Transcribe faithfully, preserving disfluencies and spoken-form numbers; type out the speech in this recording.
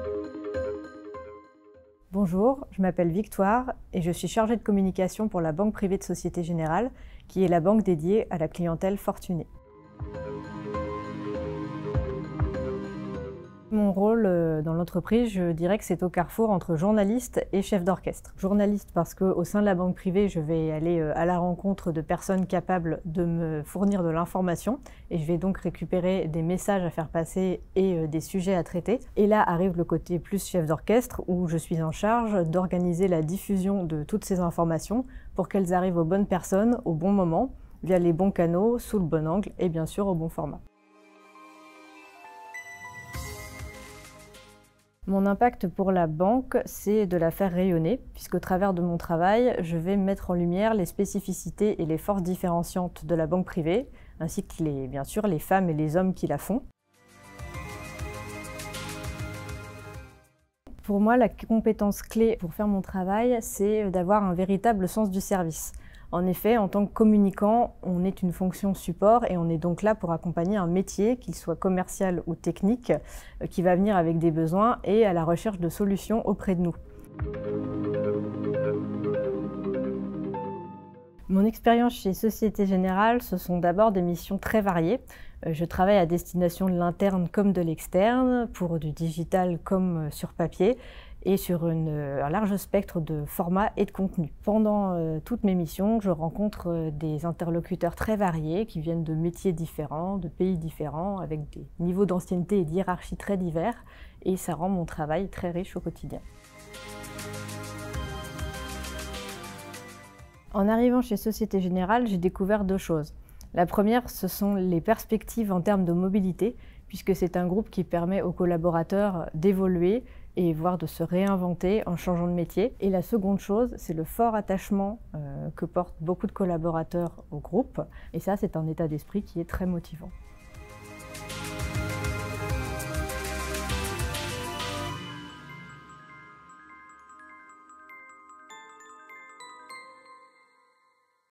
Bonjour, je m'appelle Victoire et je suis chargée de communication pour la Banque privée de Société Générale, qui est la banque dédiée à la clientèle fortunée. Mon rôle dans l'entreprise, je dirais que c'est au carrefour entre journaliste et chef d'orchestre. Journaliste parce qu'au sein de la banque privée, je vais aller à la rencontre de personnes capables de me fournir de l'information et je vais donc récupérer des messages à faire passer et des sujets à traiter. Et là arrive le côté plus chef d'orchestre où je suis en charge d'organiser la diffusion de toutes ces informations pour qu'elles arrivent aux bonnes personnes au bon moment, via les bons canaux, sous le bon angle et bien sûr au bon format. Mon impact pour la banque, c'est de la faire rayonner, puisqu'au travers de mon travail, je vais mettre en lumière les spécificités et les forces différenciantes de la banque privée, ainsi que les, bien sûr les femmes et les hommes qui la font. Pour moi, la compétence clé pour faire mon travail, c'est d'avoir un véritable sens du service. En effet, en tant que communicant, on est une fonction support et on est donc là pour accompagner un métier, qu'il soit commercial ou technique, qui va venir avec des besoins et à la recherche de solutions auprès de nous. Mon expérience chez Société Générale, ce sont d'abord des missions très variées. Je travaille à destination de l'interne comme de l'externe, pour du digital comme sur papier, et sur une, un large spectre de formats et de contenus. Pendant euh, toutes mes missions, je rencontre euh, des interlocuteurs très variés qui viennent de métiers différents, de pays différents, avec des niveaux d'ancienneté et d'hiérarchie très divers, et ça rend mon travail très riche au quotidien. En arrivant chez Société Générale, j'ai découvert deux choses. La première, ce sont les perspectives en termes de mobilité, puisque c'est un groupe qui permet aux collaborateurs d'évoluer et voire de se réinventer en changeant de métier. Et la seconde chose, c'est le fort attachement euh, que portent beaucoup de collaborateurs au groupe. Et ça, c'est un état d'esprit qui est très motivant.